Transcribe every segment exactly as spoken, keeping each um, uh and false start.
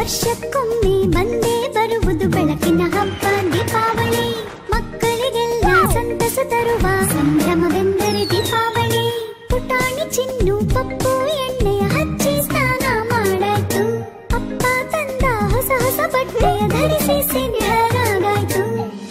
ವರ್ಷಕ್ಕೊಮ್ಮೆ ಬಂದೇ ಬರುವುದು ಬೆಳಕಿನ ಹಬ್ಬ ದೀಪಾವಳಿ. ಮಕ್ಕಳಿಗೆಲ್ಲ ಸಂತಸ ತರುವ ಸಂಭ್ರಮವೆಂದರೆ ದೀಪಾವಳಿ. ಪುಟಾಣಿ ಚಿನ್ನು ಪಪ್ಪು ಎಣ್ಣೆಯ ಹಚ್ಚಿ ಸ್ನಾನ ಮಾಡಾಯ್ತು. ಅಪ್ಪ ತಂದ ಹೊಸ ಹೊಸ ಬಟ್ಟೆಯ ಧರಿಸಿ ಸಿದ್ಧರಾಗಾಯ್ತು.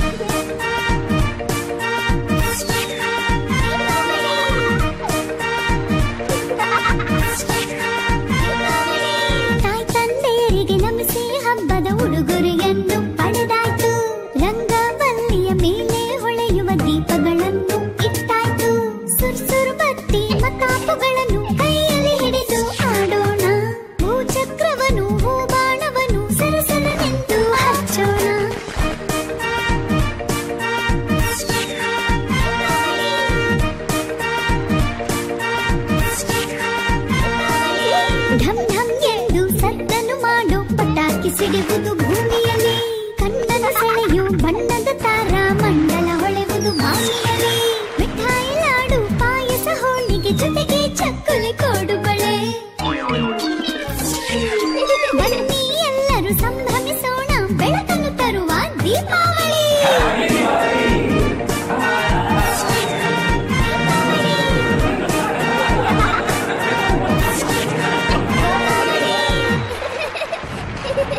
ತಾಯಿ ತಂದೆಯರಿಗೆ ನಮಿಸಿ ಹಬ್ಬದ ಉಡುಗೊರೆಯನ್ನು ಪಡೆದಾಯ್ತು. ರಂಗವಲ್ಲಿಯ ಮೇಲೆ ಹೊಳೆಯುವ ದೀಪಗಳನ್ನು ಇಟ್ಟಾಯ್ತು. ಸುರ್ಸುರು ಬತ್ತಿ ಮತ್ತಾಪುಗಳನ್ನು ಕೈಯಲ್ಲಿ ಹಿಡಿದು ಆಡೋಣ. ಭೂಚಕ್ರವನು ಹೂಬಾಣವನು ಸರಸರನೆಂದು ಹಚ್ಚೋಣ. ಢಮ್ ಢಮ್ ಎಂದು ಸದ್ದನ್ನು ಮಾಡೋ ಪಟಾಕಿ ಸಿಡಿಯುವುದು ಭೂಮಿಯಲ್ಲಿ. ಕಣ್ಣನ ಸೆಳೆಯು ಬಣ್ಣದ ತಾರ ಮಂಡಲ ಹೊಳೆಯುವುದು ಬಾವಿಯಲ್ಲಿ. ಮಿಠಾಯಿ ಲಾಡು ಪಾಯಸ ಹೋಳಿಗೆ ಜೊತೆಗೆ ಚಕ್ಕುಲಿ ಕೋಡುಬಳೆ. ಬನ್ನಿ ಎಲ್ಲರೂ ಸಂಭ್ರಮಿಸೋಣ ಬೆಳಕನ್ನು ತರುವ ದೀಪಾವಳಿ.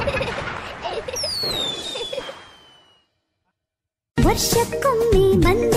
ವರ್ಷಕ್ಕೊಮ್ಮೆ ಬಂದ